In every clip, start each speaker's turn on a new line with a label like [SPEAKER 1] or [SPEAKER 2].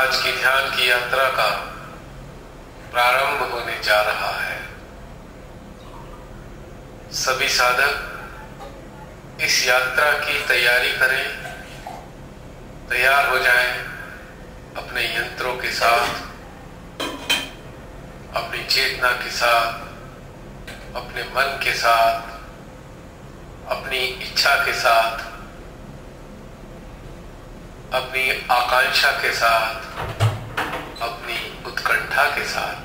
[SPEAKER 1] आज की ध्यान की यात्रा का प्रारंभ होने जा रहा है। सभी साधक इस यात्रा की तैयारी करें, तैयार हो जाएं अपने यंत्रों के साथ, अपनी चेतना के साथ, अपने मन के साथ, अपनी इच्छा के साथ, अपनी आकांक्षा के साथ, अपनी उत्कंठा के साथ।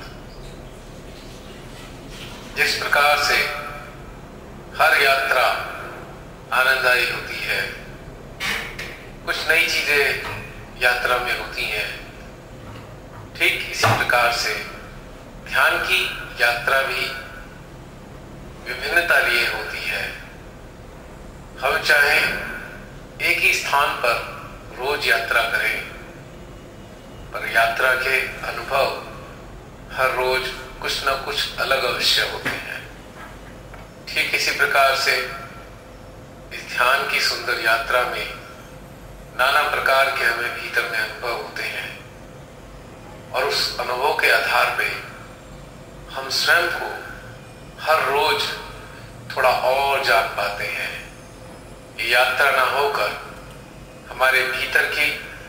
[SPEAKER 1] जिस प्रकार से हर यात्रा आनंददायी होती है, कुछ नई चीजें यात्रा में होती हैं, ठीक इसी प्रकार से ध्यान की यात्रा भी विभिन्नता लिए होती है। हम चाहे एक ही स्थान पर रोज यात्रा करें, पर यात्रा के अनुभव हर रोज कुछ न कुछ अलग अवश्य होते हैं। ठीक इसी प्रकार से इस ध्यान की सुंदर यात्रा में नाना प्रकार के हमें भीतर में अनुभव होते हैं, और उस अनुभव के आधार पे हम स्वयं को हर रोज थोड़ा और जान पाते हैं। ये यात्रा ना होकर हमारे भीतर की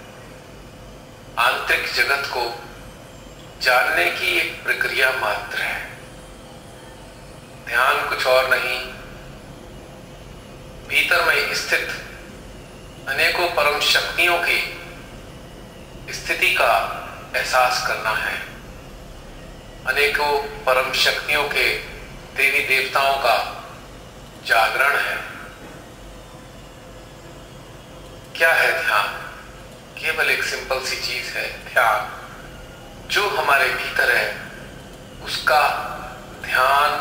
[SPEAKER 1] आंतरिक जगत को जानने की एक प्रक्रिया मात्र है। ध्यान कुछ और नहीं, भीतर में स्थित अनेकों परम शक्तियों की स्थिति का एहसास करना है। अनेकों परम शक्तियों के देवी देवताओं का जागरण है। क्या है ध्यान? केवल एक सिंपल सी चीज है ध्यान। जो हमारे भीतर है उसका ध्यान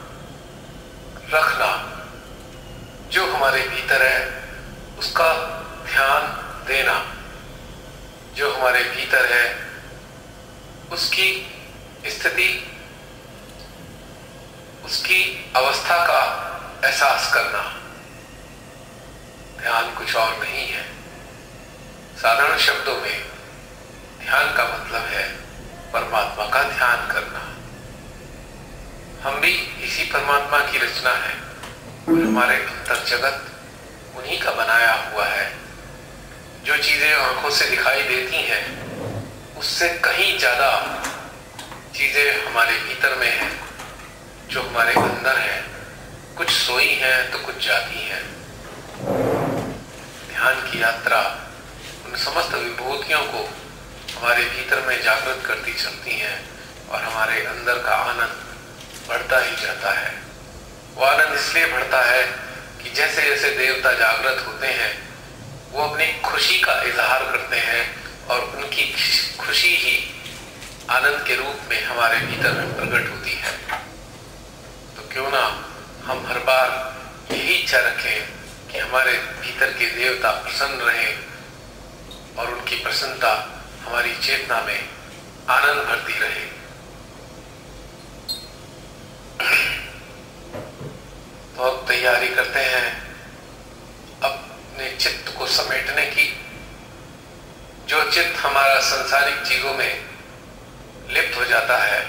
[SPEAKER 1] रखना, जो हमारे भीतर है उसका ध्यान देना, जो हमारे भीतर है उसकी स्थिति, उसकी अवस्था का एहसास करना। ध्यान कुछ और नहीं है। साधारण शब्दों में ध्यान का मतलब है परमात्मा का ध्यान करना। हम भी इसी परमात्मा की रचना है और हमारे अंतर जगत उन्हीं का बनाया हुआ है। जो चीजें आंखों से दिखाई देती हैं उससे कहीं ज्यादा चीजें हमारे भीतर में हैं, जो हमारे अंदर है। कुछ सोई हैं तो कुछ जागी हैं। ध्यान की यात्रा उन समस्त विभूतियों को हमारे भीतर में जागृत करती चलती हैं और हमारे अंदर का आनंद बढ़ता ही जाता है। वो आनंद इसलिए बढ़ता है कि जैसे जैसे देवता जागृत होते हैं वो अपनी खुशी का इजहार करते हैं, और उनकी खुशी ही आनंद के रूप में हमारे भीतर में प्रकट होती है। तो क्यों ना हम हर बार यही इच्छा रखें कि हमारे भीतर के देवता प्रसन्न रहें और उनकी प्रसन्नता हमारी चेतना में आनंद भरती रहे। तो अब तैयारी करते हैं अपने चित्त को समेटने की। जो चित्त हमारा सांसारिक चीजों में लिप्त हो जाता है,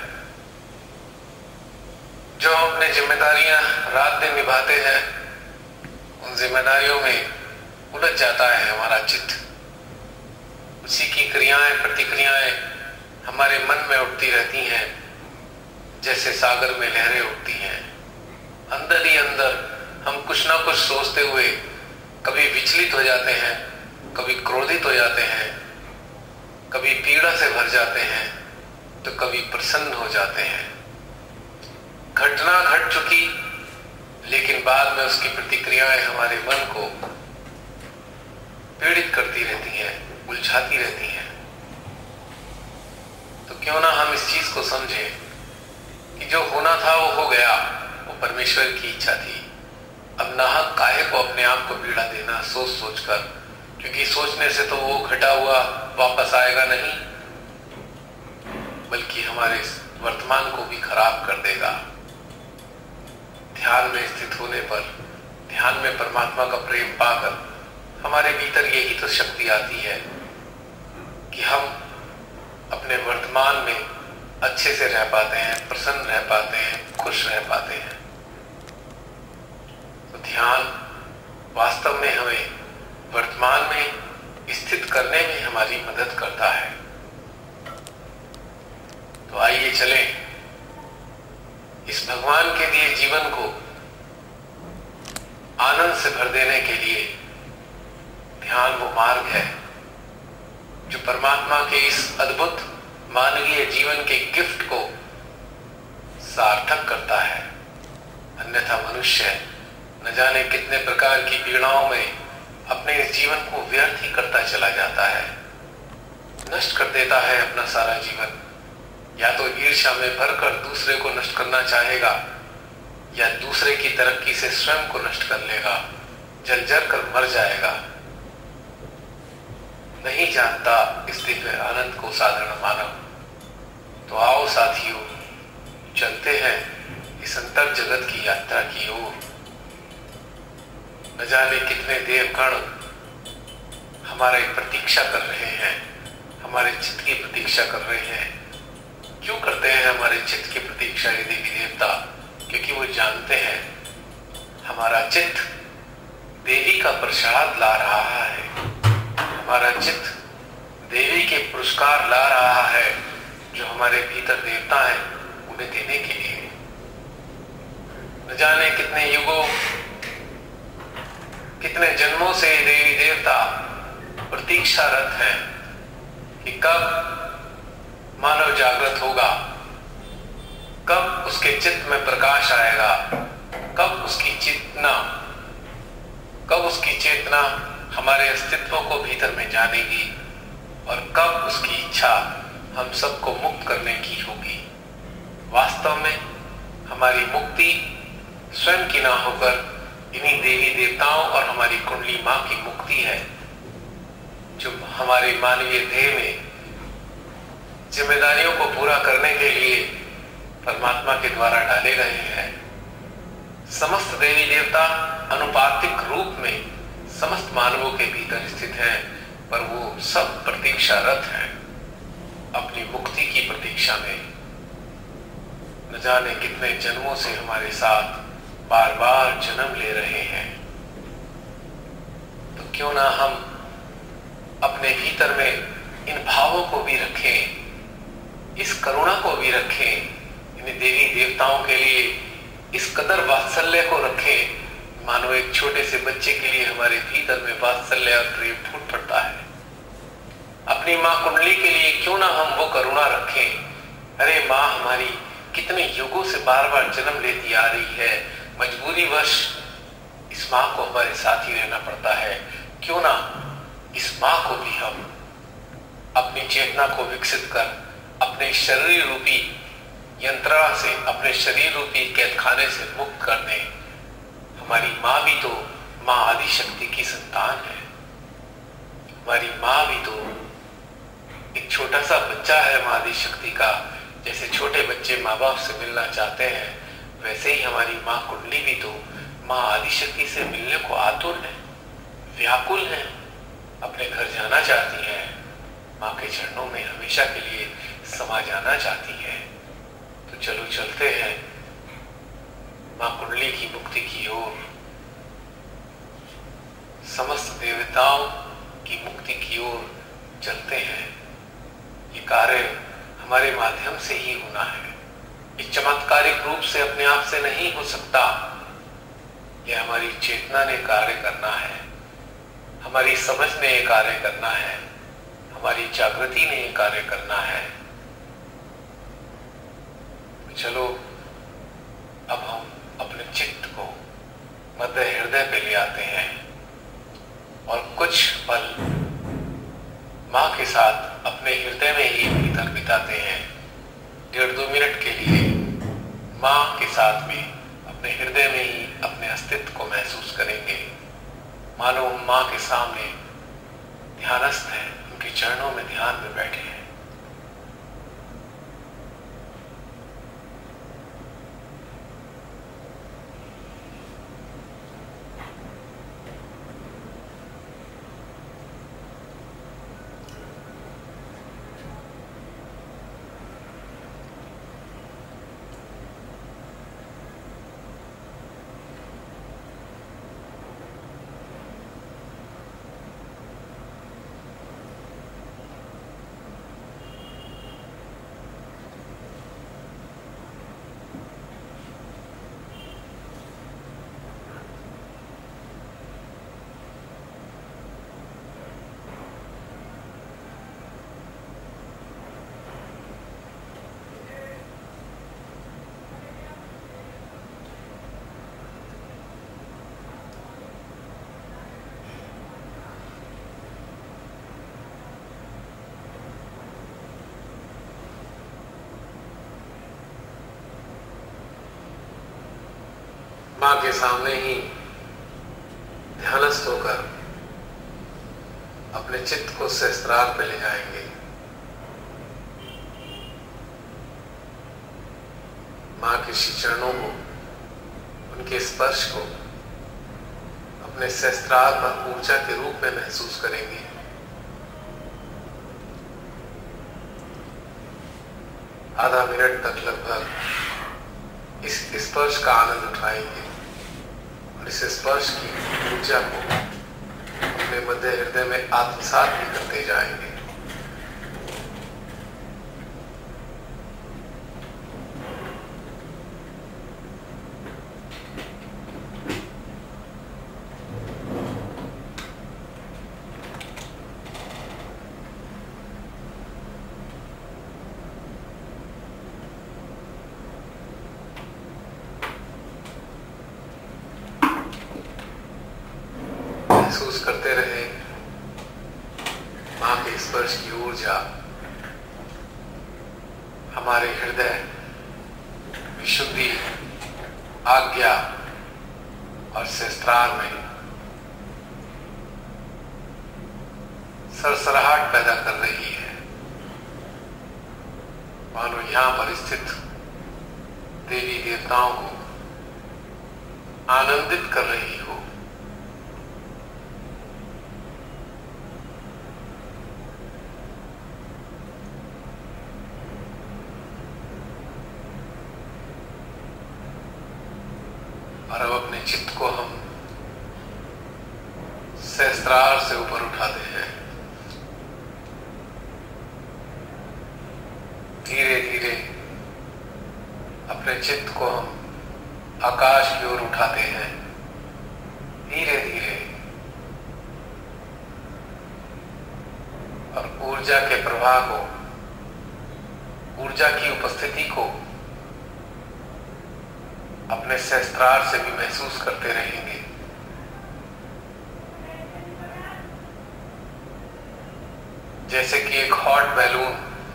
[SPEAKER 1] जो हम अपनी जिम्मेदारियां रात दिन निभाते हैं, उन जिम्मेदारियों में उलझ जाता है हमारा चित्त। उसी की क्रियाएं प्रतिक्रियाएं हमारे मन में उठती रहती हैं, जैसे सागर में लहरें उठती हैं। अंदर ही अंदर हम कुछ ना कुछ सोचते हुए कभी विचलित हो जाते हैं, कभी क्रोधित हो जाते हैं, कभी पीड़ा से भर जाते हैं, तो कभी प्रसन्न हो जाते हैं। घटना घट चुकी, लेकिन बाद में उसकी प्रतिक्रियाएं हमारे मन को पीड़ित करती रहती हैं, उलझाती रहती हैं। तो क्यों ना हम इस चीज को समझें कि जो होना था वो हो गया, वो परमेश्वर की इच्छा थी। अब नाहक काहे को अपने आप को पीड़ा देना सोच सोच कर, क्योंकि सोचने से तो वो घटा हुआ वापस आएगा नहीं, बल्कि हमारे वर्तमान को भी खराब कर देगा। ध्यान में स्थित होने पर, ध्यान में परमात्मा का प्रेम पाकर हमारे भीतर यही तो शक्ति आती है कि हम वर्तमान में अच्छे से रह पाते हैं, प्रसन्न रह पाते हैं, खुश रह पाते हैं। तो ध्यान वास्तव में हमें वर्तमान में स्थित करने में हमारी मदद करता है। तो आइए चलें, इस भगवान के दिए जीवन को आनंद से भर देने के लिए ध्यान वो मार्ग है जो परमात्मा के इस अद्भुत मानवीय जीवन के गिफ्ट को सार्थक करता है। अन्यथा मनुष्य न जाने कितने प्रकार की पीड़ाओं में अपने इस जीवन को व्यर्थ ही करता चला जाता है, नष्ट कर देता है अपना सारा जीवन। या तो ईर्ष्या में भरकर दूसरे को नष्ट करना चाहेगा, या दूसरे की तरक्की से स्वयं को नष्ट कर लेगा, जल कर मर जाएगा। नहीं जानता इस दिव्य आनंद को साधारण मानव। तो आओ साथियों, चलते हैं इस अंतर जगत की यात्रा की ओर। न जाने कितने देवगण हमारे प्रतीक्षा कर रहे हैं, हमारे चित्त की प्रतीक्षा कर रहे हैं। क्यों करते हैं हमारे चित्त की प्रतीक्षा ये देवी देवता? क्योंकि वो जानते हैं हमारा चित्त देवी का प्रसाद ला रहा है, हमारा चित्त देवी के पुरस्कार ला रहा है जो हमारे भीतर देवता है उन्हें देने के लिए। न जाने कितने युगों, कितने जन्मों से देवी देवता प्रतीक्षारत हैं कि कब मानव जागृत होगा, कब उसके चित्त में प्रकाश आएगा, कब उसकी चेतना हमारे अस्तित्व को भीतर में जानेगी, और कब उसकी इच्छा हम सबको मुक्त करने की होगी। वास्तव में हमारी मुक्ति स्वयं की ना होकर इन्हीं देवी देवताओं और हमारी कुंडली मां की मुक्ति है, जो हमारे मानवीय देह में जिम्मेदारियों को पूरा करने के लिए परमात्मा के द्वारा डाले गए हैं। समस्त देवी देवता अनुपातिक रूप में समस्त मानवों के भीतर स्थित हैं, पर वो सब प्रतीक्षारत हैं अपनी मुक्ति की प्रतीक्षा में। न जाने कितने जन्मों से हमारे साथ बार बार जन्म ले रहे हैं। तो क्यों ना हम अपने भीतर में इन भावों को भी रखें, इस करुणा को भी रखें, इन देवी देवताओं के लिए इस कदर वात्सल्य को रखें, मानो एक छोटे से बच्चे के लिए हमारे भीतर में वात्सल्य और प्रेम फूट पड़ता है। अपनी माँ कुंडली के लिए क्यों ना हम वो करुणा रखें। अरे माँ हमारी कितने युगों से बार बार जन्म लेती आ रही है, मजबूरी वश इस माँ को हमारे साथ ही रहना पड़ता है। क्यों ना इस माँ को भी हम अपनी चेतना को विकसित कर अपने शरीर रूपी यंत्रणा से, अपने शरीर रूपी कैदखाने से मुक्त कर दें। हमारी माँ भी तो माँ आदिशक्ति की संतान है। हमारी माँ भी तो एक छोटा सा बच्चा है माँ आदिशक्ति का। जैसे छोटे बच्चे माँ बाप से मिलना चाहते हैं, वैसे ही हमारी माँ कुंडली भी तो माँ आदिशक्ति से मिलने को आतुर है, व्याकुल है, अपने घर जाना चाहती है, माँ के चरणों में हमेशा के लिए समा जाना चाहती है। तो चलो चलते हैं माँ कुंडली की मुक्ति की ओर, समस्त देवताओं की मुक्ति की ओर चलते हैं। ये कार्य हमारे माध्यम से ही होना है। ये चमत्कारिक रूप से अपने आप से नहीं हो सकता। यह हमारी चेतना ने कार्य करना है, हमारी समझ ने ये कार्य करना है, हमारी जागृति ने ये कार्य करना है। चलो अब हम अपने चित्त को मध्य हृदय पे ले आते हैं और कुछ पल माँ के साथ अपने हृदय में ही भीतर बिताते हैं। 1.5-2 मिनट के लिए माँ के साथ में अपने हृदय में ही अपने अस्तित्व को महसूस करेंगे। मानो हम माँ के सामने ध्यानस्थ हैं, उनके चरणों में ध्यान में बैठे हैं। माँ के सामने ही ध्यानस्थ होकर अपने चित्त को सहस्त्रार पे ले जाएंगे। माँ के श्री चरणों को, उनके स्पर्श को अपने सहस्त्रार पर ऊर्जा के रूप में महसूस करेंगे। आधा मिनट तक लगभग इस स्पर्श का आनंद उठाएंगे और इस स्पर्श की ऊर्जा को अपने मध्य हृदय में आत्मसात भी करते जाएंगे। महसूस करते रहे माँ के स्पर्श की ऊर्जा हमारे हृदय, विशुद्धि, आज्ञा और सहस्त्रार में सरसराहट पैदा कर रही है। मानो यहाँ पर स्थित देवी देवताओं को आनंदित कर रही हो। और अब अपने चित्त को हम सहस्त्रार से ऊपर उठाते हैं। धीरे धीरे अपने चित्त को हम आकाश की ओर उठाते हैं। धीरे धीरे और ऊर्जा के प्रवाह को, ऊर्जा की उपस्थिति को अपने सहस्त्रार से भी महसूस करते रहेंगे। जैसे कि एक हॉट बैलून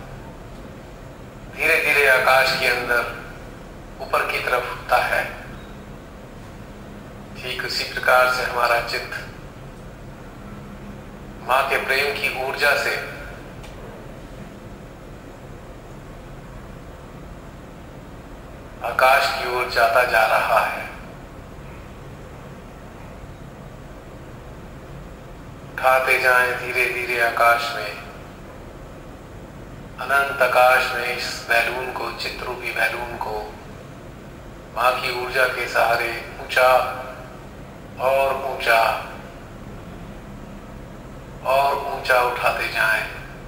[SPEAKER 1] धीरे धीरे आकाश के अंदर ऊपर की तरफ उठता है, ठीक उसी प्रकार से हमारा चित्त माँ के प्रेम की ऊर्जा से आकाश की ओर जाता जा रहा है। उठाते जाएं धीरे धीरे आकाश में, अनंत आकाश में इस बैलून को, चित्रूपी बैलून को माँ की ऊर्जा के सहारे ऊंचा और ऊंचा और ऊंचा उठाते जाएं।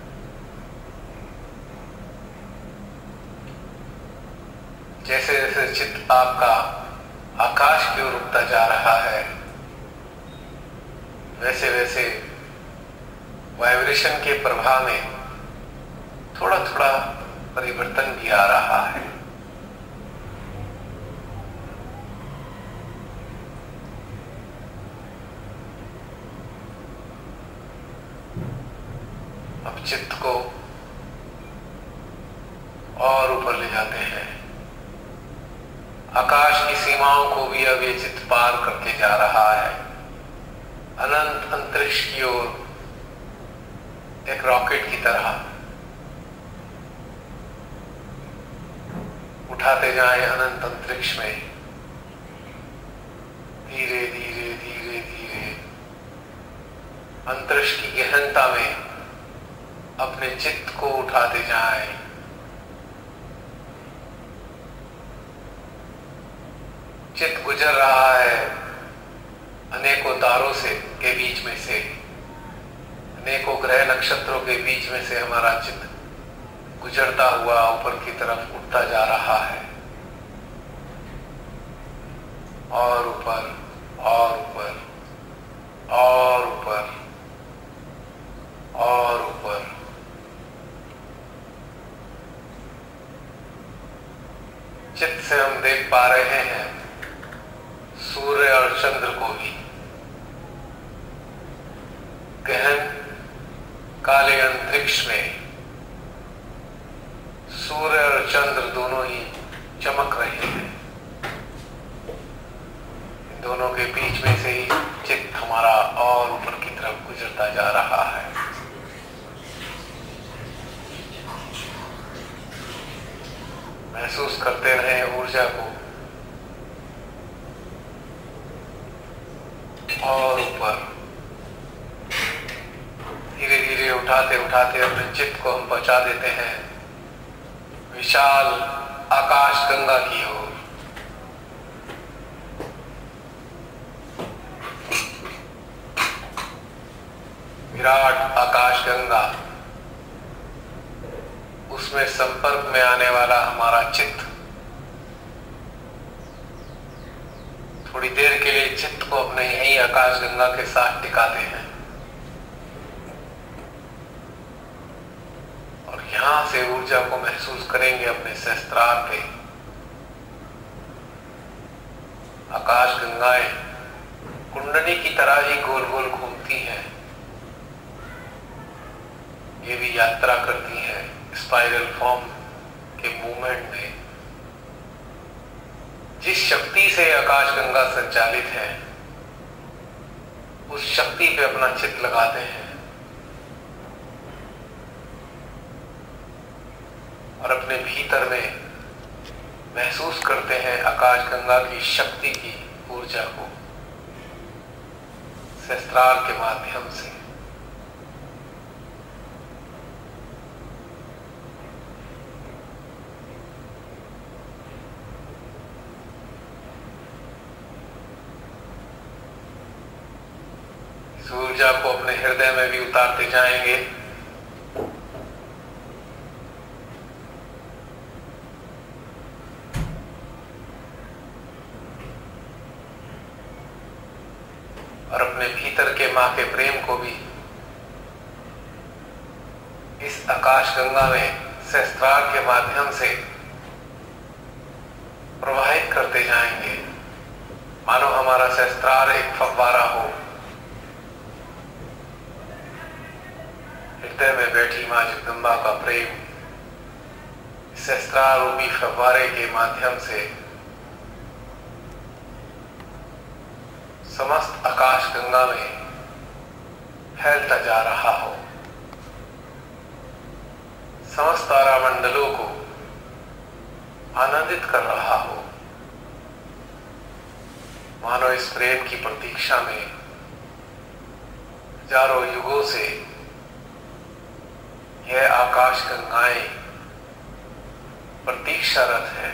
[SPEAKER 1] जैसे जैसे चित्त आपका आकाश की ओर उठता जा रहा है, वैसे वैसे वाइब्रेशन के प्रभाव में थोड़ा थोड़ा परिवर्तन भी आ रहा है। अब चित्त को और ऊपर ले जाते हैं। आकाश की सीमाओं को भी अब ये चित्त पार करके जा रहा है। अनंत अंतरिक्ष की ओर एक रॉकेट की तरह उठाते जाएं अनंत अंतरिक्ष में। धीरे धीरे धीरे धीरे अंतरिक्ष की गहनता में अपने चित्त को उठाते जाएं। चित्त गुजर रहा है अनेकों तारों से के बीच में से, अनेकों ग्रह नक्षत्रों के बीच में से हमारा चित्त गुजरता हुआ ऊपर की तरफ उठता जा रहा है। और ऊपर और ऊपर और ऊपर और ऊपर। चित्त से हम देख पा रहे हैं सूर्य और चंद्र को भी। गहन काले अंतरिक्ष में सूर्य और चंद्र दोनों ही चमक रहे हैं। दोनों के बीच में से ही चित्त हमारा और ऊपर की तरफ गुजरता जा रहा है। महसूस करते रहें ऊर्जा को और ऊपर धीरे धीरे उठाते उठाते अपने चित्त को हम पहुंचा देते हैं विशाल आकाश गंगा की ओर। विराट आकाश गंगा, उसमें संपर्क में आने वाला हमारा चित्त थोड़ी देर के लिए चित्त को अपने यही आकाश गंगा के साथ टिकाते हैं और यहां से ऊर्जा को महसूस करेंगे अपने सहस्त्रार पे। आकाश गंगाएं कुंडली की तरह ही गोल गोल घूमती हैं, ये भी यात्रा करती हैं स्पाइरल फॉर्म के मूवमेंट में। जिस शक्ति से आकाश गंगा संचालित है उस शक्ति पे अपना चित्त लगाते हैं और अपने भीतर में महसूस करते हैं आकाश गंगा की शक्ति की ऊर्जा को सहस्त्रार के माध्यम से। इस ऊर्जा को अपने हृदय में भी उतारते जाएंगे। और अपने भीतर के मां के प्रेम को भी इस आकाश गंगा में सहस्त्रार के माध्यम से प्रवाहित करते जाएंगे, मानो हमारा सहस्त्रार एक फव्वारा हो। हृदय में बैठी मां जगदम्बा का प्रेम सहस्त्रार रूपी फव्वारे के माध्यम से समस्त आकाश गंगा में फैलता जा रहा हो, समस्त तारामंडलों को आनंदित कर रहा हो, मानो इस प्रेम की प्रतीक्षा में हजारों युगों से यह आकाश गंगाएं प्रतीक्षारत है।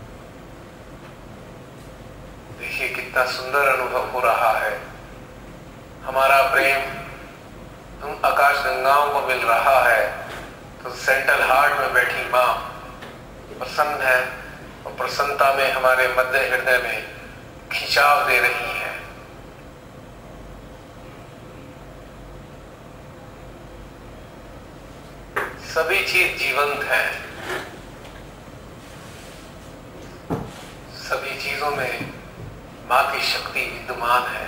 [SPEAKER 1] देखिए कितना सुंदर अनुभव हो रहा है। हमारा प्रेम तुम आकाश गंगाओं को मिल रहा है तो सेंट्रल हार्ट में बैठी मां प्रसन्न है और प्रसन्नता में हमारे मध्य हृदय में खिंचाव दे रही है। सभी चीज जीवंत है, सभी चीजों में मां की शक्ति विद्यमान है।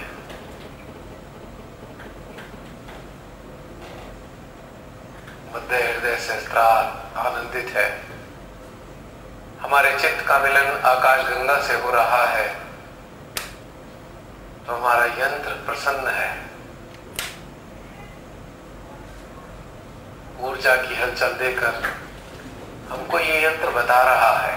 [SPEAKER 1] मध्य हृदय सहस्त्रार आनंदित है। हमारे चित्त का मिलन आकाश गंगा से हो रहा है तो हमारा यंत्र प्रसन्न है। ऊर्जा की हलचल देकर हमको ये यंत्र बता रहा है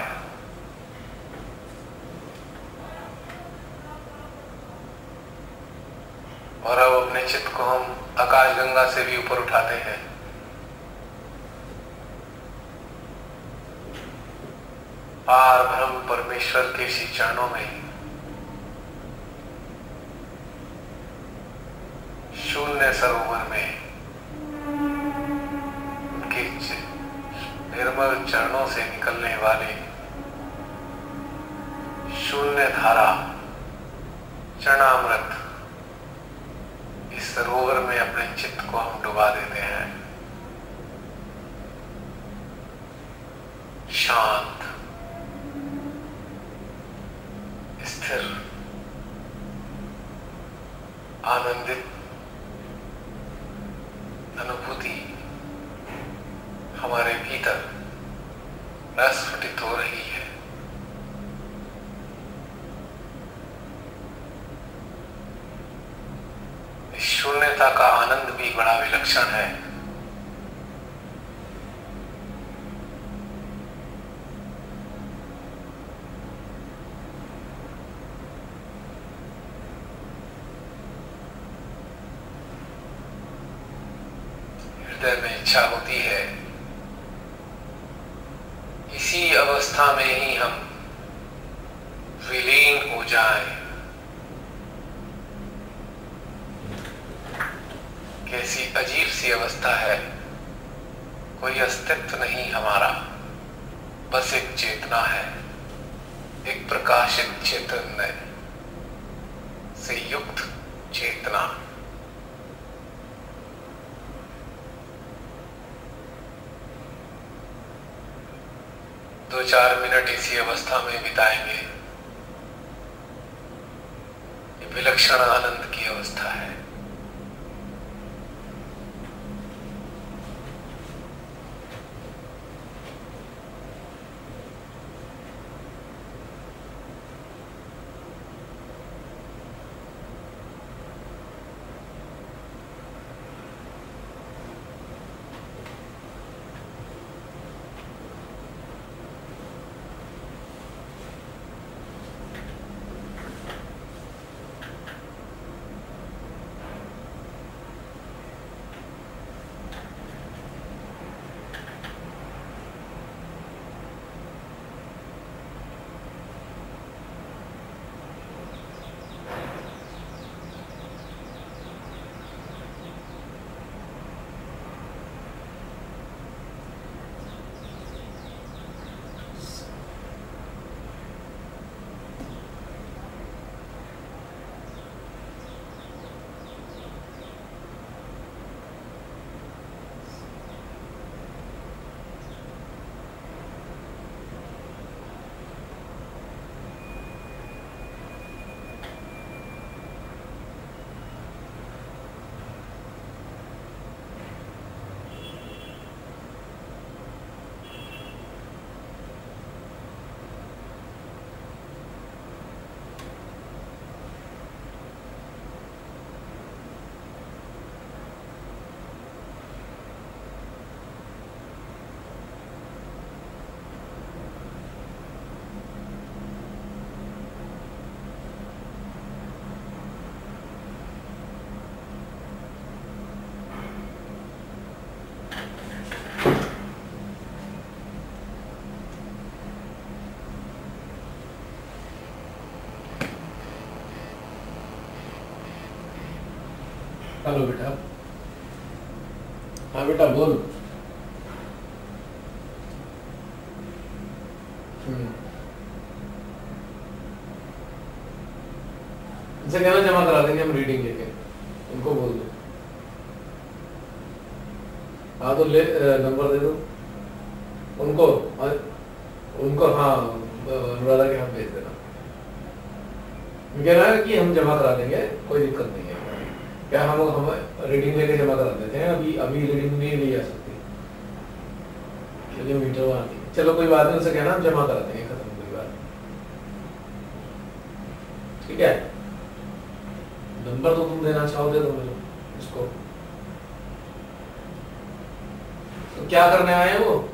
[SPEAKER 1] और अब अपने चित्त को हम आकाश गंगा से भी ऊपर उठाते हैं। पार ब्रह्म परमेश्वर के श्री चरणों में शून्य सरोवर में उनके निर्मल चरणों से निकलने वाले शून्य धारा चरणामृत इस सरोवर में अपने चित्त को हम डुबा देते हैं। शांत, स्थिर, आनंदित अनुभूति हमारे भीतर प्रस्फुटित हो रही है। बड़ा विलक्षण है। हृदय में इच्छा होती है इसी अवस्था में ही हम विलीन हो जाएं। कैसी अजीब सी अवस्था है, कोई अस्तित्व नहीं हमारा, बस एक चेतना है, एक प्रकाशित चैतन्य से युक्त चेतना। दो चार मिनट इसी अवस्था में बिताएंगे। ये विलक्षण आनंद की अवस्था है।
[SPEAKER 2] हेलो बेटा। हाँ बेटा बोल। इनसे कहना जमा करा देंगे हम रीडिंग लेके, उनको बोल दो। हाँ तो ले नंबर दे दो उनको, उनको हाँ अनुराधा के हाथ भेज देना। कह रहा है कि हम जमा करा देंगे, कोई दिक्कत नहीं है। क्या हम रीडिंग लेके जमा करा देते हैं, अभी रीडिंग नहीं ली जा सकती क्योंकि मीटर वहां थी। चलो कोई बात नहीं, उनसे कहना हम जमा करा देंगे, खत्म कोई बात। ठीक है, नंबर तो तुम देना चाहो दे दो मुझे इसको। तो क्या करने आए हैं वो?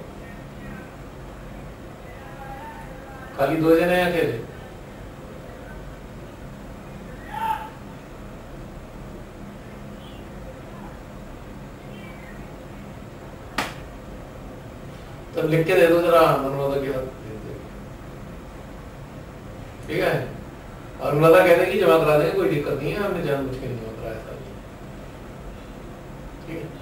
[SPEAKER 2] खाली 2 जने हैं अकेले? तो लिख के दे दो जरा अनुराधा के हाथ। ठीक है, और अनुराधा कहते हैं कि जमा करा देंगे, कोई दिक्कत नहीं है, हमने जानबूझ के नहीं जमा कराया था। ठीक है,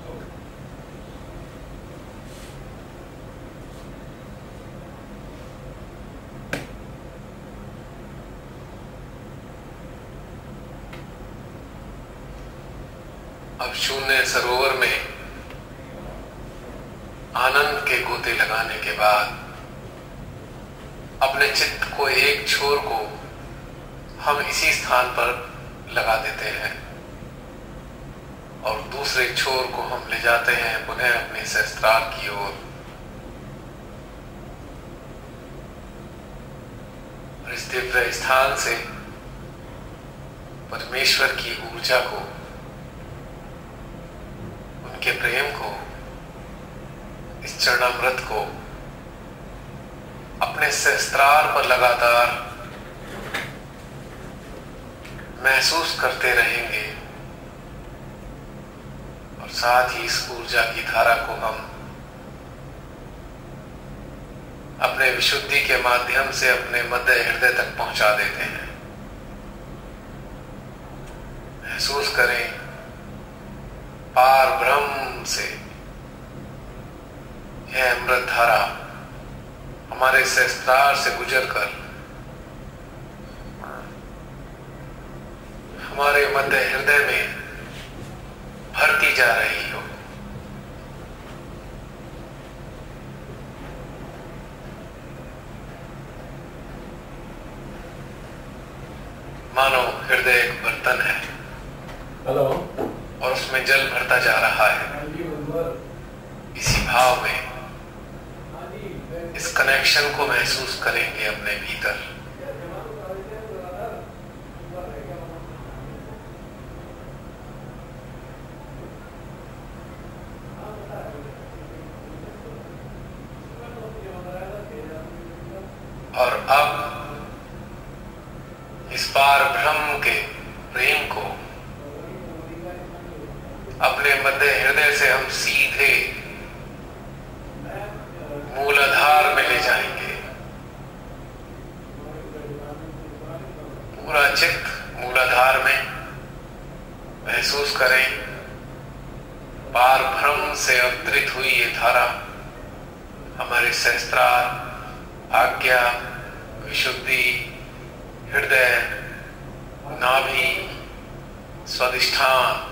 [SPEAKER 1] अब शून्य सरोवर में आनंद के गोते लगाने के बाद अपने चित्त को एक छोर को हम इसी स्थान पर लगा देते हैं और दूसरे छोर को हम ले जाते हैं पुनः अपने सहस्त्रार की ओर। और इस दिव्य स्थान से परमेश्वर की ऊर्जा को उनके प्रेम को, इस चरणामृत को अपने सहस्त्रार पर लगातार महसूस करते रहेंगे और साथ ही इस ऊर्जा की धारा को हम अपने विशुद्धि के माध्यम से अपने मध्य हृदय तक पहुंचा देते हैं। महसूस करें पार ब्रह्म से यह अमृत धारा हमारे सहस्त्रार से गुजरकर हमारे मध्य हृदय में भरती जा रही हो। मानो हृदय एक बर्तन है
[SPEAKER 2] हेलो
[SPEAKER 1] और उसमें जल भरता जा रहा है। इसी भाव में इस कनेक्शन को महसूस करेंगे अपने भीतर। और अब इस पार ब्रह्म के प्रेम को अपने मध्य हृदय से हम सीधे मूलाधार में ले जाएंगे। पूरा चित्त मूलाधार में महसूस करें पार ब्रह्म से अवतरित हुई ये धारा हमारे सहस्त्रार, आज्ञा, विशुद्धि, हृदय, नाभि, स्वादिष्ठान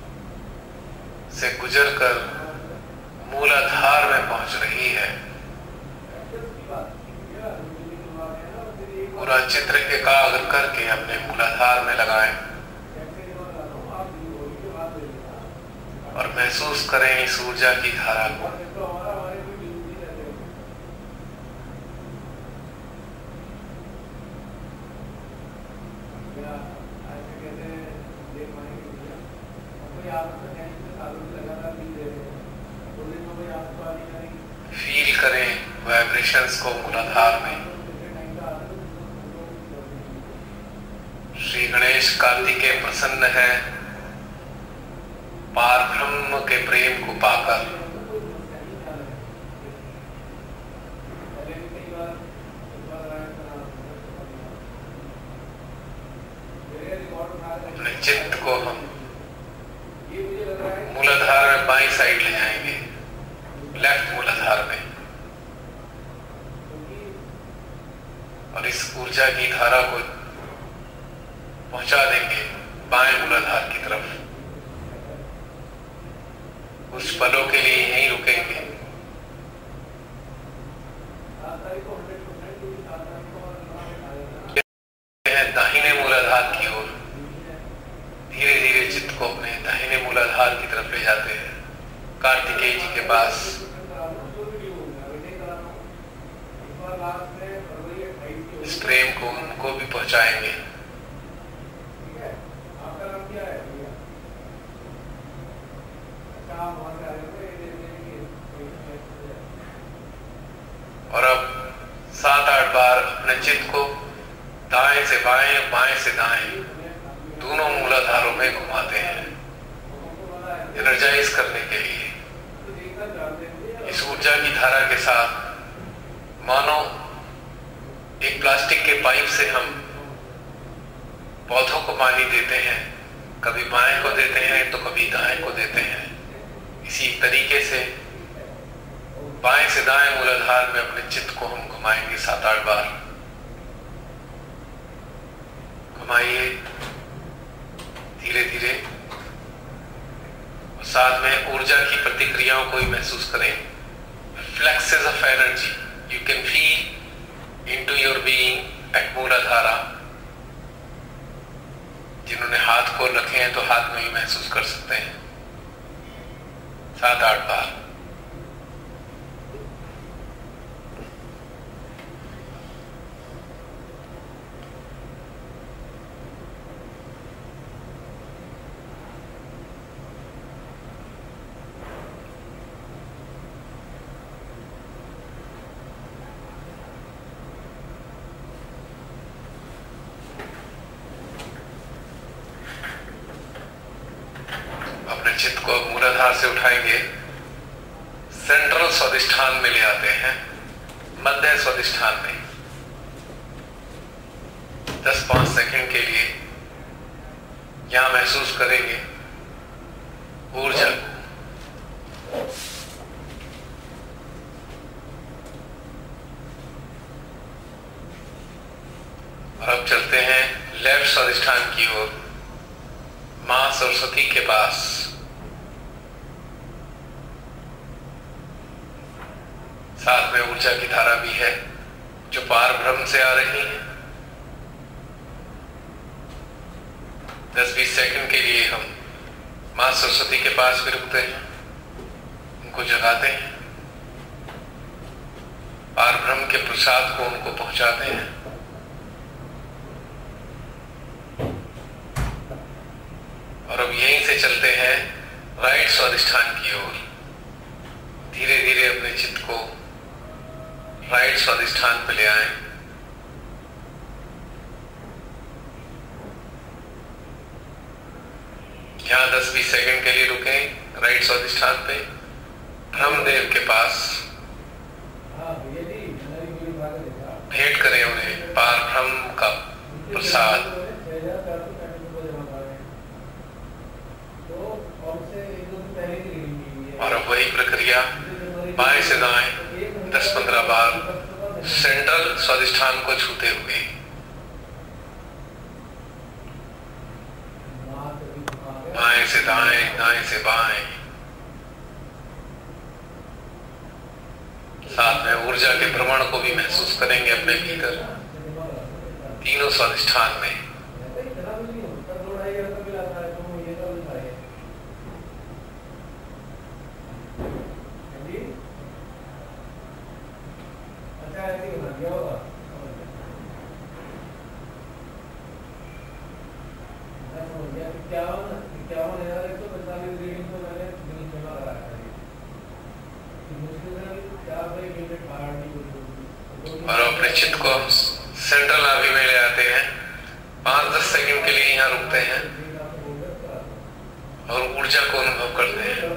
[SPEAKER 1] से गुजरकर मूलाधार में पहुंच रही है। पूरा चित्र एकाग्र करके अपने मूलाधार में लगाएं और महसूस करें इस ऊर्जा की धारा को। फील करें वाइब्रेशंस को मूलाधार में। श्री गणेश कार्तिकेय प्रसन्न है पार ब्रह्म के प्रेम को पाकर। अपने चित्त को हम मूलाधार में बाईं साइड ले जाएंगे, लेफ्ट मूलाधार में, और इस ऊर्जा की धारा को पहुंचा देंगे बाएं मूलाधार की तरफ। कुछ पलों के लिए यहीं रुकेंगे। दाहिने मूलाधार की ओर धीरे धीरे चित्त को अपने दाहिने मूलाधार की तरफ ले जाते हैं, कार्तिकेय जी के पास। इस प्रेम को उनको भी पहुंचाएंगे। और अब 7-8 बार अपने चित्त को दाएं से बाएं, बाएं से दाएं दोनों मूलाधारों में घुमाते हैं, एनर्जाइज करने के लिए। इस ऊर्जा की धारा के साथ मानो एक प्लास्टिक के पाइप से हम पौधों को पानी देते हैं, कभी बाएं को देते हैं तो कभी दाएं को देते हैं। इसी तरीके से बाएं से दाएं मूलाधार में अपने चित्त को हम घुमाएंगे 7-8 बार। घुमाइए धीरे धीरे, और साथ में ऊर्जा की प्रतिक्रियाओं को ही महसूस करें। Flexes of energy you can feel into your being at Muladhara. जिन्होंने हाथ खोल रखे हैं तो हाथ में ही महसूस कर सकते हैं 7-8 बार। चित्त को अब मूलाधार से उठाएंगे, सेंट्रल स्वादिष्ठान में ले आते हैं, मध्य स्वादिष्ठान में 10-5 सेकंड के लिए यहां महसूस करेंगे ऊर्जा को। और अब चलते हैं लेफ्ट स्वादिष्ठान की ओर, मां सरस्वती के पास। साथ में ऊर्जा की धारा भी है जो पार ब्रह्म से आ रही है। 10-20 सेकंड के लिए हम मां सरस्वती के पास भी रुकते हैं, उनको जगाते हैं, पार ब्रह्म के प्रसाद को उनको पहुंचाते हैं। और अब यहीं से चलते हैं राइट स्वादिष्ठान की ओर। धीरे धीरे अपने चित्त को राइट स्वादिष्ठान पे ले आए। यहां 10-20 सेकंड के लिए रुकें राइट स्वादिष्ठान पे, ब्रह्मदेव के पास भेंट करें उन्हें पार ब्रह्म का प्रसाद। और अब वही प्रक्रिया बाएं से दाएं 10-15 बार सेंट्रल स्वादिष्ठान को छूते हुए। बाएं से दाएं, दाएं से बाएं। साथ में ऊर्जा के भ्रमण को भी महसूस करेंगे अपने भीतर, तीनों स्वादिष्ठान में। और अपने चित्त को हम सेंट्रल नाभि में ले आते हैं, 5-10 सेकंड के लिए यहाँ रुकते हैं और ऊर्जा को अनुभव करते हैं।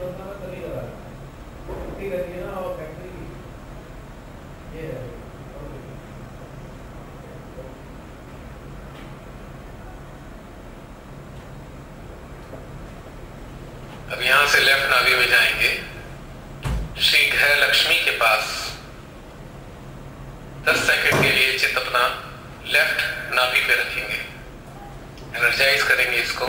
[SPEAKER 1] अब यहां से लेफ्ट नाभि में जाएंगे, श्री ग्रह लक्ष्मी के पास 10 सेकंड के लिए चित्त अपना लेफ्ट नाभि पे रखेंगे, एनर्जाइज करेंगे इसको।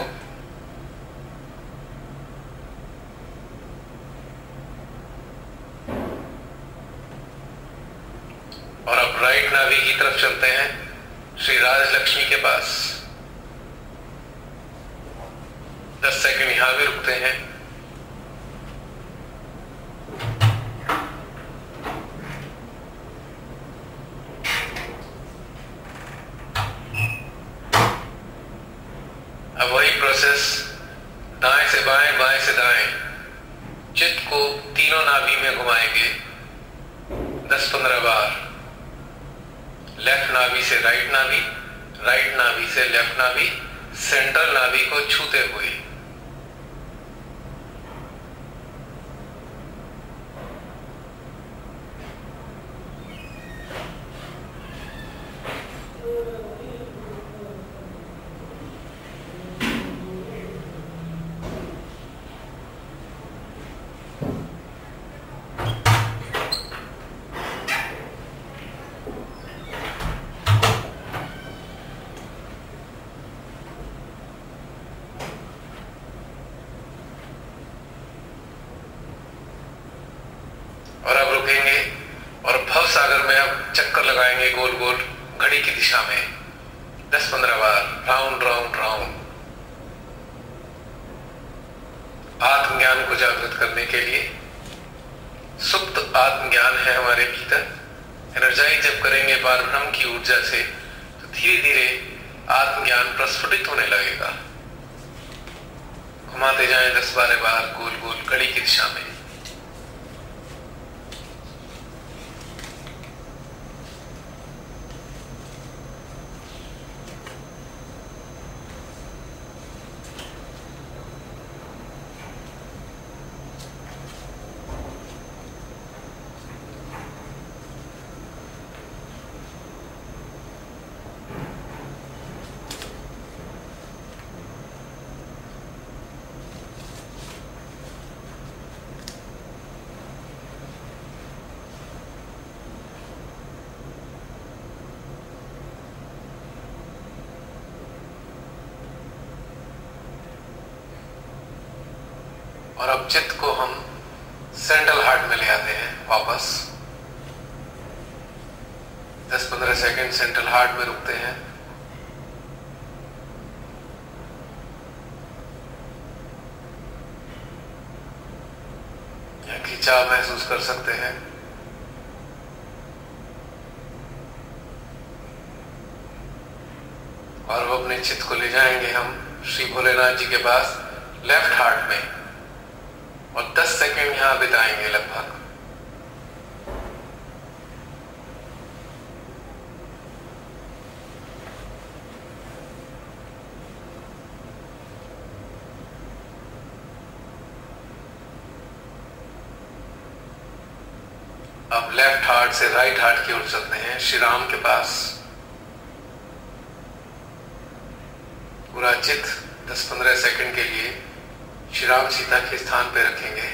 [SPEAKER 1] और अब राइट नाभि की तरफ चलते हैं, श्री राज लक्ष्मी के पास 10 सेकंड यहां भी रुकते हैं। अब वही प्रोसेस दाएं से बाएं, बाएं से दाएं, चित्त को तीनों नाभि में घुमाएंगे 10-15 बार। लेफ्ट नाभि से राइट नाभि, राइट नाभि से लेफ्ट नाभि, सेंट्रल नाभि को छूते हुए। और अब रुकेंगे और भव सागर में अब चक्कर लगाएंगे गोल गोल घड़ी की दिशा में 10-15 बार, राउंड राउंड राउंड। आत्मज्ञान को जागृत करने के लिए, सुप्त आत्मज्ञान है हमारे भीतर। एनर्जाइज जब करेंगे पार ब्रह्म की ऊर्जा से तो धीरे धीरे आत्मज्ञान प्रस्फुटित होने लगेगा। घुमाते जाएं 10-12 बार गोल गोल घड़ी की दिशा में। और अब चित्त को हम सेंट्रल हार्ट में ले आते हैं वापस। 10-15 सेकंड सेंट्रल हार्ट में रुकते हैं। या खिंचाव महसूस कर सकते हैं। और वो अपने चित्त को ले जाएंगे हम श्री भोलेनाथ जी के पास लेफ्ट हार्ट में, और 10 सेकंड यहां बिताएंगे लगभग। अब लेफ्ट हार्ट से राइट हार्ट की ओर चलते हैं, श्री राम के पास। पूरा चित्त 10-15 सेकंड के लिए श्री राम सीता के स्थान पर रखेंगे।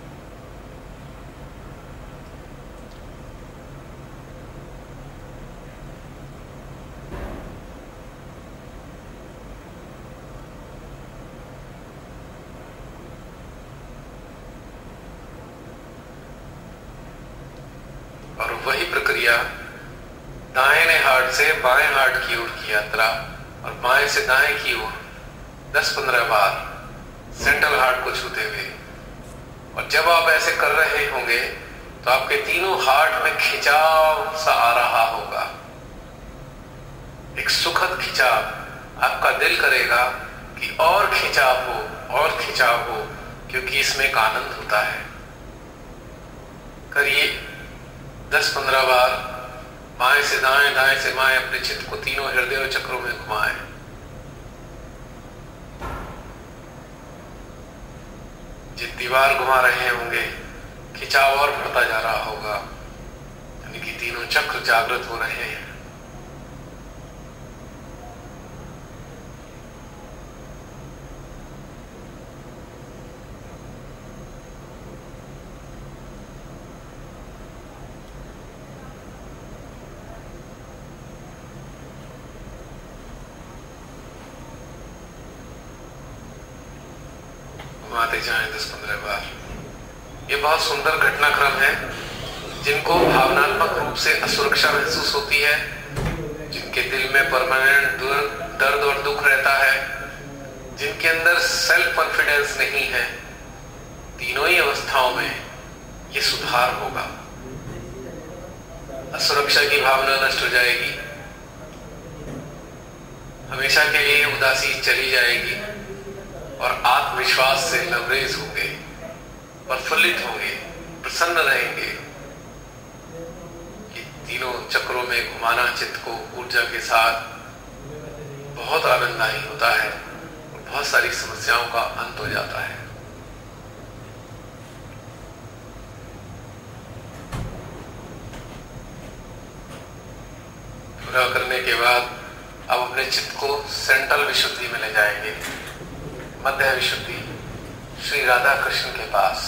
[SPEAKER 1] और वही प्रक्रिया दाहिने हार्ट से बाएं हार्ट की ओर की यात्रा, और बाएं से दाएं की ओर 10-15 बार सेंट्रल हार्ट को छूते हुए। और जब आप ऐसे कर रहे होंगे तो आपके तीनों हार्ट में खिंचाव सा आ रहा होगा, एक सुखद खिंचाव। आपका दिल करेगा कि और खिंचाव हो, और खिंचाव हो, क्योंकि इसमें एक आनंद होता है। करिए 10-15 बार बाएं से दाएं, दाएं से बाएं अपने चित्त को तीनों हृदय चक्रों में घुमाएं। जितनी बार घुमा रहे होंगे खिंचाव और बढ़ता जा रहा होगा, यानी कि तीनों चक्र जागृत हो रहे हैं। घुमाते जाएं 10-15 बार। ये बहुत सुंदर घटनाक्रम है। जिनको भावनात्मक रूप से असुरक्षा महसूस होती है, जिनके दिल में परमानेंट दर्द और दुख रहता है, जिनके अंदर सेल्फ कॉन्फिडेंस नहीं है, तीनों ही अवस्थाओं में ये सुधार होगा। असुरक्षा की भावना नष्ट हो जाएगी, हमेशा के लिए उदासी चली जाएगी, और आत्मविश्वास से लबरेज होंगे, प्रफुल्लित होंगे, प्रसन्न रहेंगे। ये तीनों चक्रों में घुमाना चित्त को ऊर्जा के साथ बहुत आनंददायी होता है, और बहुत सारी समस्याओं का अंत हो जाता है। पूरा करने के बाद अब अपने चित्त को सेंट्रल विशुद्धि में ले जाएंगे, मध्य विशुद्धि, श्री राधा कृष्ण के पास।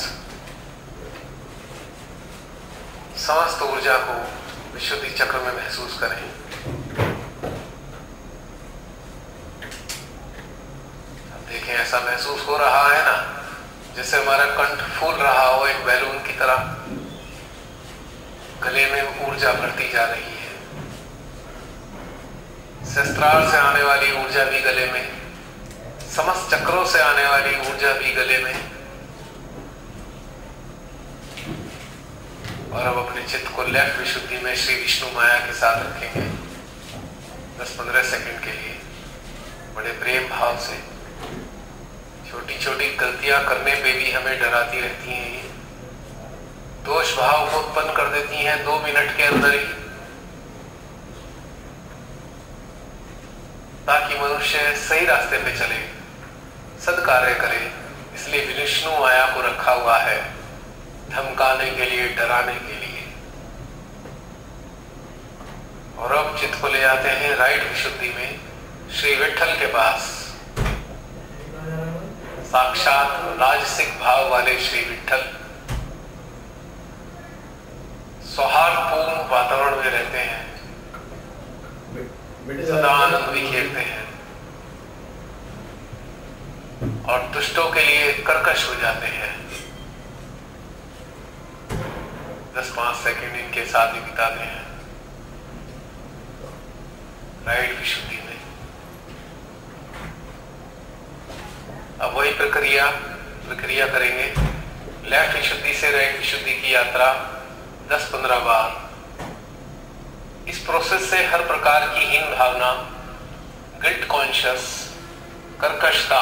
[SPEAKER 1] समस्त ऊर्जा को विशुद्धि चक्र में महसूस करें। अब देखें, ऐसा महसूस हो रहा है ना जैसे हमारा कंठ फूल रहा हो एक बैलून की तरह, गले में ऊर्जा भरती जा रही है। शस्त्रार से आने वाली ऊर्जा भी गले में, समस्त चक्रों से आने वाली ऊर्जा भी गले में। और अब अपने चित्त को लेफ्ट विशुद्धि में श्री विष्णु माया के साथ रखेंगे 10-15 सेकंड के लिए, बड़े प्रेम भाव से। छोटी छोटी गलतियां करने पे भी हमें डराती रहती हैं, ये दोष भाव को उत्पन्न कर देती हैं 2 मिनट के अंदर ही, ताकि मनुष्य सही रास्ते पे चले, सद्कार्य करे। इसलिए विष्णु माया को रखा हुआ है, धमकाने के लिए, डराने के लिए। और अब चित्त को ले जाते हैं राइट विशुद्धि में, श्री विठ्ठल के पास। साक्षात राजसिक भाव वाले श्री विठ्ठल सौहार्दपूर्ण वातावरण में रहते हैं, सदा आनंद बिखेरते हैं, और दुष्टों के लिए कर्कश हो जाते हैं। 10-5 सेकंड इनके साथ ही बिताते हैं राइट विशुद्धि में। अब वही प्रक्रिया करेंगे। लेफ्ट विशुद्धि से राइट विशुद्धि की यात्रा 10-15 बार। इस प्रोसेस से हर प्रकार की हीन भावना, गिल्ट कॉन्शियस, कर्कशता,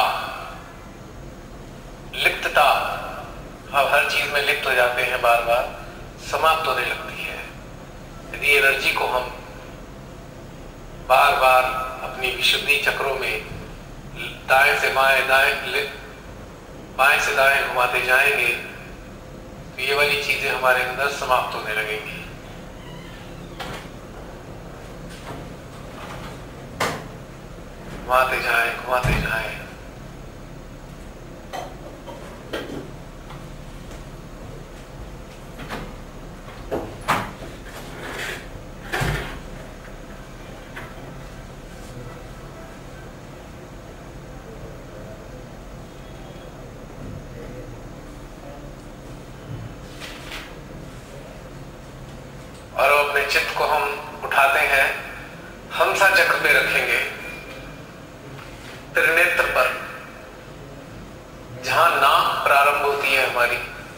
[SPEAKER 1] लिप्तता, हम हर चीज में लिप्त हो जाते हैं, बार बार समाप्त होने लगती है। यदि एनर्जी को हम बार बार अपनी विशुद्धि चक्रों में दाएं से बाएं, बाएं से दाएं घुमाते जाएंगे तो ये वाली चीजें हमारे अंदर समाप्त होने लगेंगी। घुमाते जाएं। और अपने चित्त को हम उठाते हैं, हमसा चक्र पे रखेंगे, त्रिनेत्र पर, जहां नाक प्रारंभ होती है हमारी।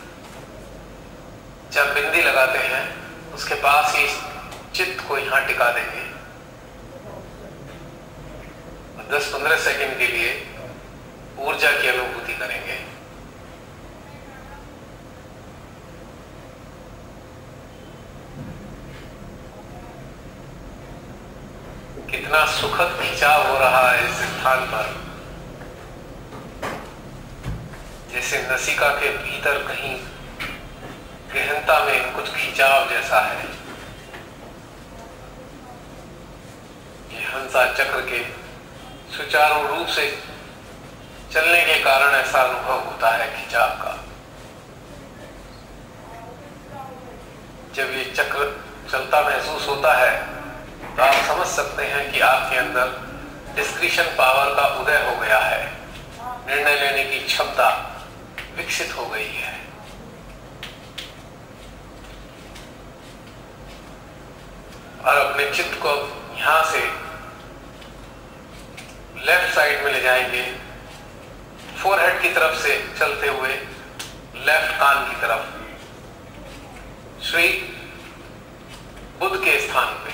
[SPEAKER 1] जब बिंदी लगाते हैं उसके पास ही चित्त को यहां टिका देंगे और 10-15 सेकंड के लिए ऊर्जा की अनुभूति करेंगे। कितना सुखद खिंचाव हो रहा है इस स्थान पर, जैसे नसिका के भीतर कहीं गहनता में कुछ खिंचाव जैसा है। ये हंसा चक्र के सुचारू रूप से चलने के कारण ऐसा अनुभव होता है खिंचाव का। जब ये चक्र चलता महसूस होता है तो आप समझ सकते हैं कि आपके अंदर डिस्क्रिशन पावर का उदय हो गया है, निर्णय लेने की क्षमता विकसित हो गई है। और अपने चित्त को यहां से लेफ्ट साइड में ले जाएंगे, फोरहेड की तरफ से चलते हुए लेफ्ट कान की तरफ, श्री बुध के स्थान पे।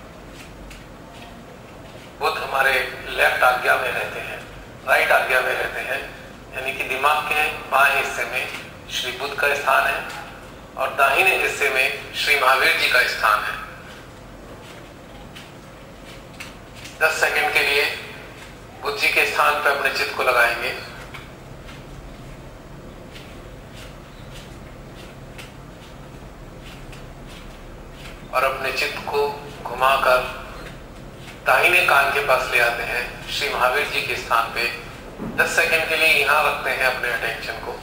[SPEAKER 1] बुध हमारे लेफ्ट आज्ञा में रहते हैं, राइट आज्ञा में रहते हैं, यानी कि दिमाग के बाएं हिस्से में श्री बुध का स्थान है और दाहिने हिस्से में श्री महावीर जी का स्थान है। 10 सेकंड के लिए बुध जी के स्थान पर अपने चित्त को लगाएंगे। और अपने चित्त को घुमाकर दाहिने कान के पास ले आते हैं, श्री महावीर जी के स्थान पे। 10 सेकंड के लिए यहां रखते हैं अपने अटेंशन को।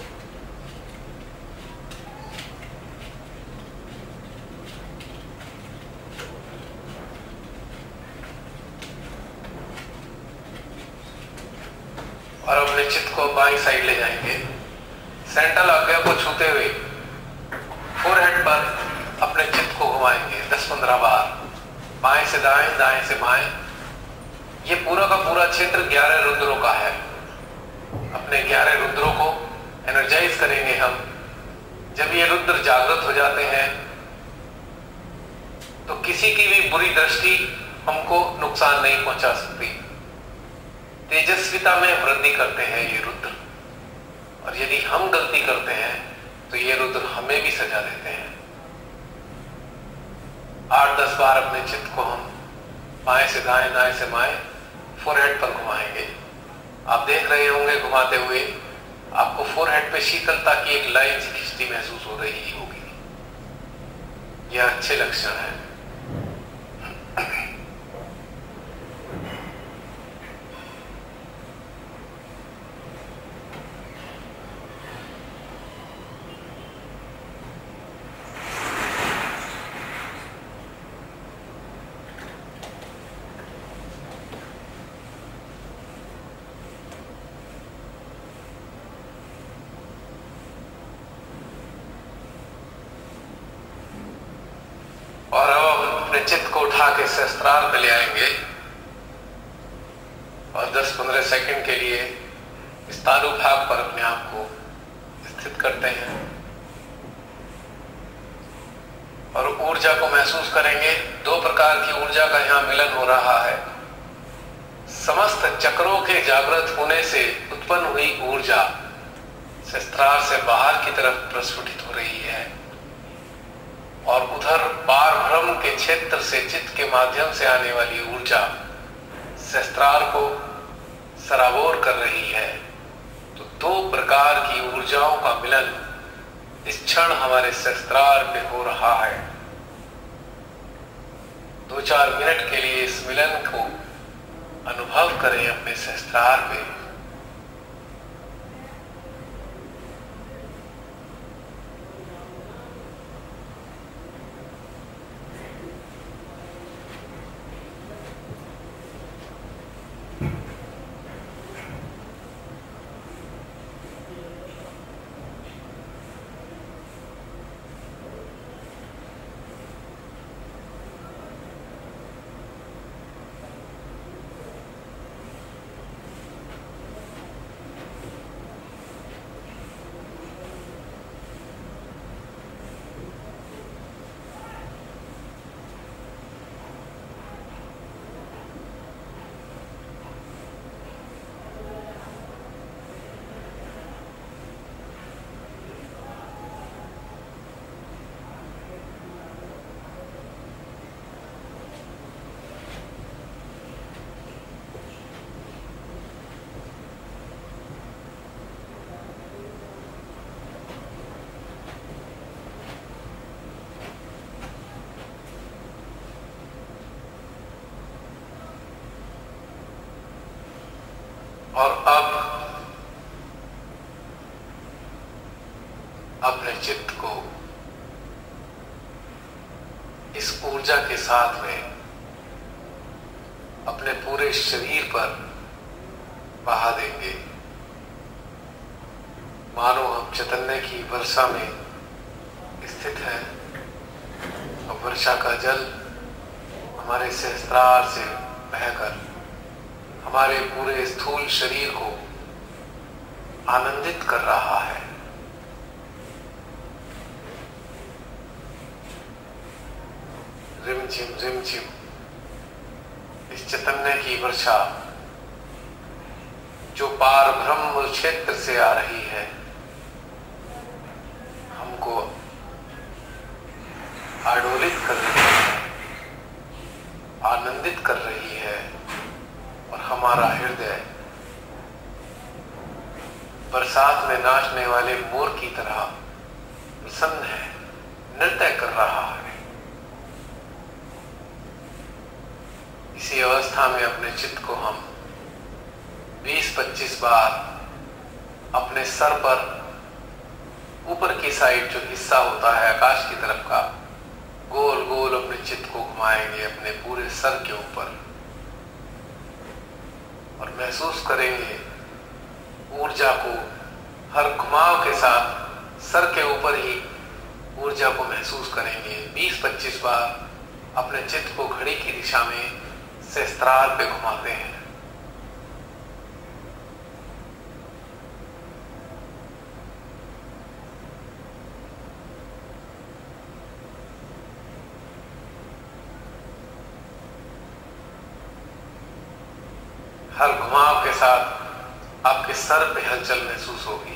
[SPEAKER 1] और अपने चित्त को बाईं साइड ले जाएंगे, सेंट्रल आज्ञा को छूते हुए फोरहेड पर अपने चित्त को घुमाएंगे 10-15 बार, बाएं से दाएं, दाएं से बाएं। ये पूरा का पूरा क्षेत्र 11 रुद्रों का है। अपने 11 रुद्रों को एनर्जाइज करेंगे हम। जब ये रुद्र जागृत हो जाते हैं तो किसी की भी बुरी दृष्टि हमको नुकसान नहीं पहुंचा सकती। तेजस्विता में वृद्धि करते हैं ये रुद्र, और यदि हम गलती करते हैं तो ये रुद्र हमें भी सजा देते हैं। 8-10 बार अपने चित्त को हम बाएं से दाएं, दाएं से बाएं फोरहेड पर घुमाएंगे। आप देख रहे होंगे घुमाते हुए आपको फोरहेड पे शीतलता की एक लाइन सी खिंचती महसूस हो रही होगी। यह अच्छे लक्षण है। चित्त को उठा के सहस्त्रार पे ले आएंगे और 10-15 सेकंड के लिए इस तालु भाग पर अपने आप को स्थित करते हैं और ऊर्जा को महसूस करेंगे। 2 प्रकार की ऊर्जा का यहाँ मिलन हो रहा है। समस्त चक्रों के जागृत होने से उत्पन्न हुई ऊर्जा सहस्त्रार से बाहर की तरफ प्रस्फुटित हो रही है और उधर पार भ्रम के क्षेत्र से चित्त के माध्यम से आने वाली ऊर्जा सहस्त्रार को सराबोर कर रही है। तो 2 प्रकार की ऊर्जाओं का मिलन इस क्षण हमारे सहस्त्रार पे हो रहा है। 2-4 मिनट के लिए इस मिलन को अनुभव करें अपने सहस्त्रार पे। और अब अपने चित्त को इस ऊर्जा के साथ में अपने पूरे शरीर पर बहा देंगे, मानो हम चैतन्य की वर्षा में स्थित हैं और वर्षा का जल हमारे सहस्त्रार से बहकर हमारे पूरे स्थूल शरीर को आनंदित कर रहा है। रिमझिम रिमझिम इस चैतन्य की वर्षा जो पार ब्रह्म क्षेत्र से आ रही है, हमको आडोलित कर रही है, आनंदित कर रही है और हमारा हृदय बरसात में नाचने वाले मोर की तरह प्रसन्न है, नृत्य कर रहा है। इसी अवस्था में अपने चित्त को हम 20-25 बार अपने सर पर ऊपर की साइड जो हिस्सा होता है आकाश की तरफ का, गोल गोल अपने चित्त को घुमाएंगे अपने पूरे सर के ऊपर और महसूस करेंगे ऊर्जा को। हर घुमाव के साथ सर के ऊपर ही ऊर्जा को महसूस करेंगे। 20-25 बार अपने चित्त को घड़ी की दिशा में सहस्त्रार पे घुमाते हैं। हर घुमाव के साथ आपके सर पे हलचल महसूस होगी।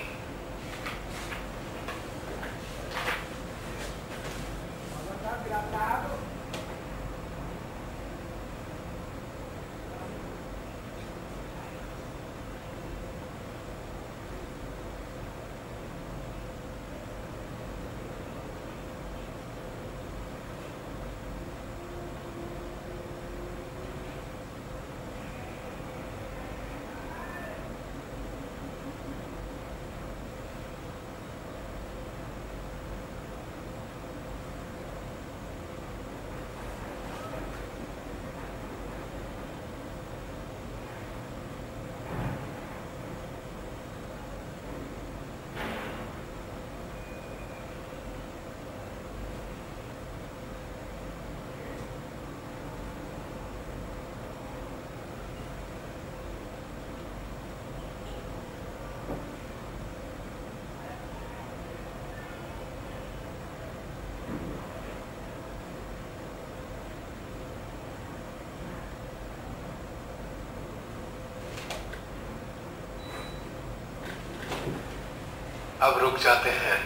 [SPEAKER 1] अब रुक जाते हैं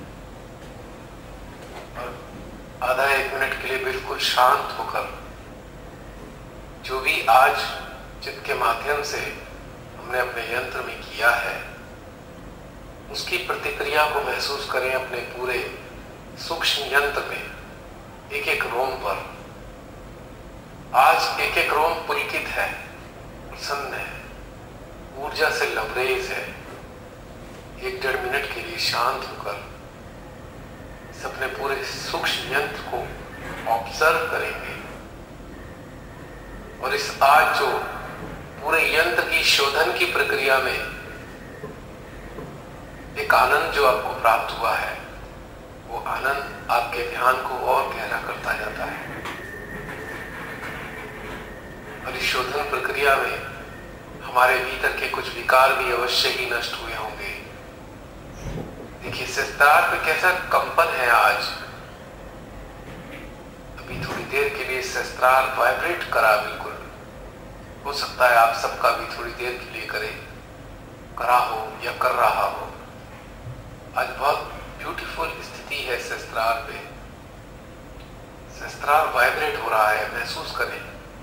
[SPEAKER 1] और आधा एक मिनट के लिए बिल्कुल शांत होकर जो भी आज चित्त के माध्यम से हमने अपने यंत्र में किया है उसकी प्रतिक्रिया को महसूस करें अपने पूरे सूक्ष्म यंत्र में, एक एक रोम पर। आज एक एक रोम पुलकित है, प्रसन्न है, ऊर्जा से लबरेज है। 1-1.5 मिनट के लिए शांत होकर इस अपने पूरे सूक्ष्म यंत्र को ऑब्जर्व करेंगे और इस आज जो पूरे यंत्र की शोधन की प्रक्रिया में एक आनंद जो आपको प्राप्त हुआ है वो आनंद आपके ध्यान को और गहरा करता जाता है। और इस शोधन प्रक्रिया में हमारे भीतर के कुछ विकार भी अवश्य ही नष्ट हुए होंगे। देखिए सहस्त्रार पे कैसा कंपन है आज। अभी थोड़ी देर के लिए सहस्त्रार वाइब्रेट करा, बिल्कुल हो सकता है आप सबका भी थोड़ी देर के लिए करा हो या कर रहा हो। आज बहुत ब्यूटीफुल स्थिति है सहस्त्रार पे, सहस्त्रार वाइब्रेट हो रहा है, महसूस करें।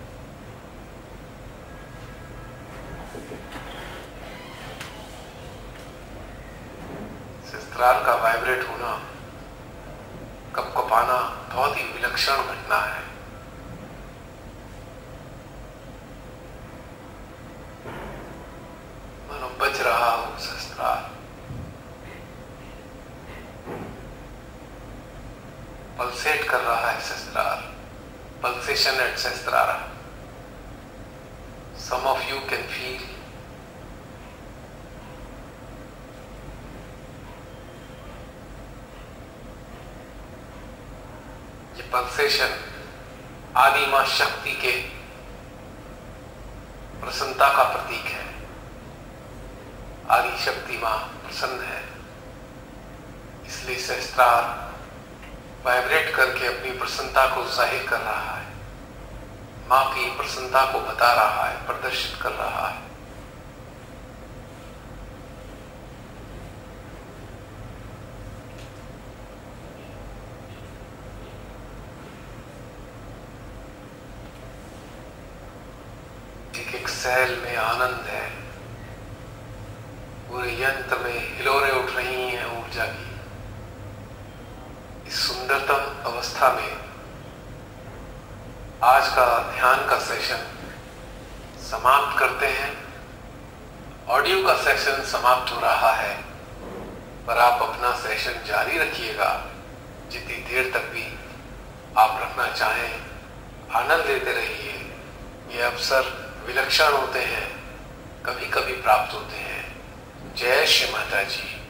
[SPEAKER 1] सहस्त्रार का वाइब्रेट होना, कपकपाना बहुत ही विलक्षण घटना है। मानो बज रहा हो सहस्त्रार, पल्सेट कर रहा है सहस्त्रार, pulsation at सहस्त्रार। Some of you can feel ये pulsation आदि मां शक्ति के प्रसन्नता का प्रतीक है। आदि शक्ति मां प्रसन्न है, इसलिए सहस्त्रार वाइब्रेट करके अपनी प्रसन्नता को जाहिर कर रहा है, मां की प्रसन्नता को बता रहा है, प्रदर्शित कर रहा है। एक एक सेल में आनंद है, पूरे यंत्र में हिलोरें उठ रही हैं ऊर्जा की। इस सुंदरतम अवस्था में आज का ध्यान का सेशन समाप्त करते हैं। ऑडियो का सेशन समाप्त हो रहा है, पर आप अपना सेशन जारी रखिएगा जितनी देर तक भी आप रखना चाहें। आनंद लेते रहिए, ये अवसर विलक्षण होते हैं, कभी कभी प्राप्त होते हैं। जय श्री माता जी।